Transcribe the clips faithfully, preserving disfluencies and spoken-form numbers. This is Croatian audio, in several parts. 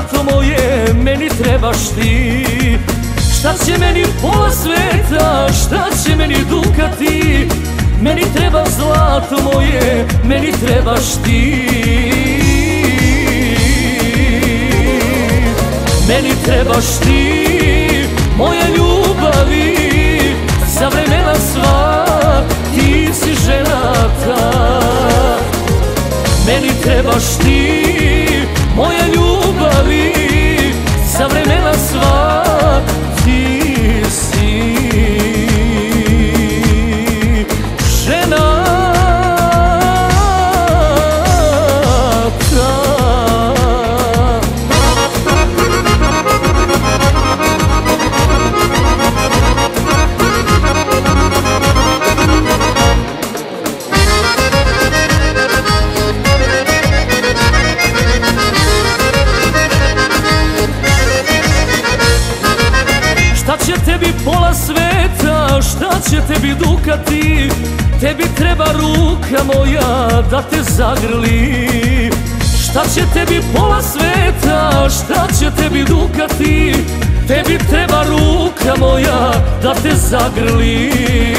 zlato moje, meni trebaš ti. Šta će meni pola sveta, šta će meni dukati, meni treba zlato moje, meni trebaš ti. Meni trebaš ti, moja ljubavi, za vremena sva ti si žena ta. Meni trebaš ti, moja ljubavi, za vremena sva ti si žena ta. Šta će tebi pola sveta, šta će tebi dukati, tebi treba ruka moja da te zagrli. Šta će tebi pola sveta, šta će tebi dukati, tebi treba ruka moja da te zagrli.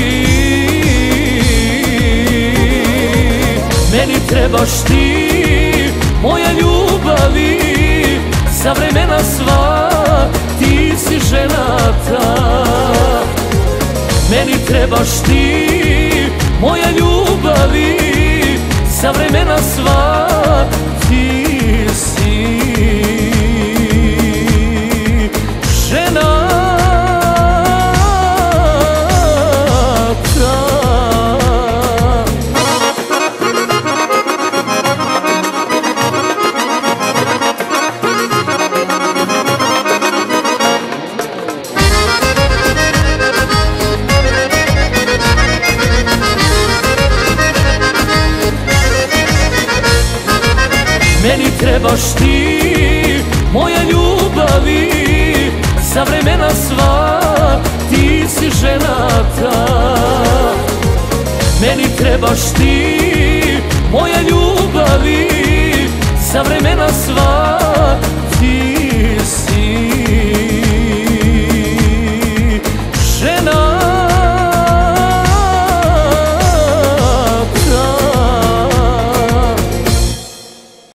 Meni trebaš ti, moja ljubavi, za vremena sva ti si žena ta. Meni trebaš ti, moja ljubavi, za vremena sva ti si žena ta. Meni trebaš ti, moja ljubavi, za vremena sva ti si žena ta. Meni trebaš ti, moja ljubavi, za vremena sva